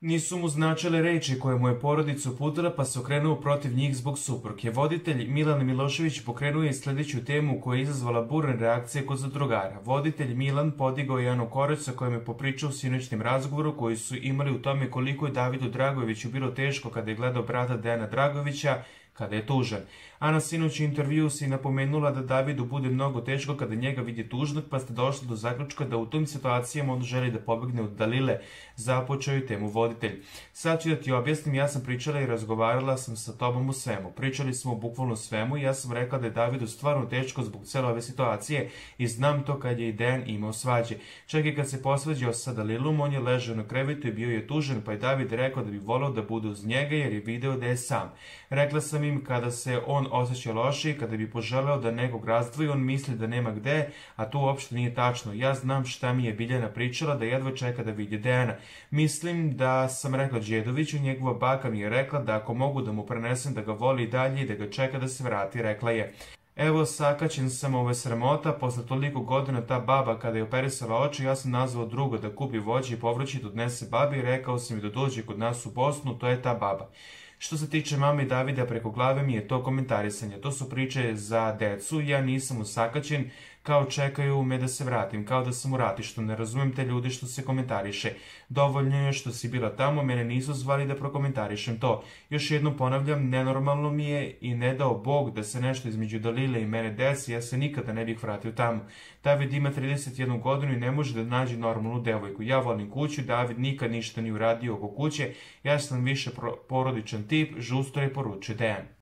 Nisu mu značile reči koje mu je porodica uputila, pa se okrenuo protiv njih zbog supruge. Voditelj Milan Milošević pokrenuo je sledeću temu koja je izazvala burne reakcije kod zadrugara. Voditelj Milan podigao je Anu Korać sa kojom je popričao u sinoćnom razgovoru koji su imali u tome koliko je Davidu Dragojeviću bilo teško kada je gledao brata Dejana Dragojevića kada je tužan. Ana sinoć u intervju si napomenula da Davidu bude mnogo teško kada njega vidi tužnog, pa ste došli do zaključka da u tom situacijama on želi da pobegne od Dalile, započeo je temu voditelj. Sad ću da ti objasnim, ja sam pričala i razgovarala sam sa tobom u svemu. Pričali smo bukvalno svemu i ja sam rekla da je Davidu stvarno teško zbog cele ove situacije i znam to kad je i Dejan imao svađe. Čak i kad se posvađao sa Dalilom, on je ležao na krevetu i bio je tužan, pa je David rekao da bi voleo da bude uz njega jer je video da je sam. Rekla sam im kada se on osjeća loše i kada bi poželeo da nekog razdvoji, on misli da nema gde, a to uopšte nije tačno. Ja znam šta mi je Biljana pričala, da jedva čeka da vidi Dejana. Mislim da sam rekla Đedoviću, njegova baka mi je rekla da ako mogu da mu prenesem da ga voli i dalje i da ga čeka da se vrati, rekla je. Evo, sakaćen sam, ovo je sramota, posle toliko godina ta baba kada je operisala oči, ja sam nazvao druga da kupi voće i povrće da odnese babi i rekao sam mi da dođe kod nas u Bosnu, to je ta baba. Što se tiče mame i Davida, preko glave mi je to komentarisanje. To su priče za decu, ja nisam usakaćen, kao čekaju me da se vratim, kao da sam u ratištu, ne razumem te ljudi što se komentariše. Dovoljno je što si bila tamo, mene nisu zvali da prokomentarišem to. Još jednom ponavljam, nenormalno mi je i ne dao Bog da se nešto između Dalile i mene desi, ja se nikada ne bih vratio tamo. David ima 31 godinu i ne može da nađe normalnu devojku. Ja volim kuću, David nikad ništa nije uradio oko kuće, ja sam više porodičan tip, žustro je poručio Dejan.